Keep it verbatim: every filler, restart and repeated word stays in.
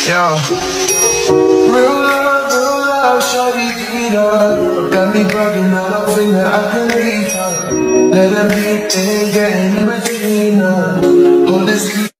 Yeah. Real love, real love, shawty, give it up. Got me bugging out, I think that I can leave her. Let her be there, getting in between.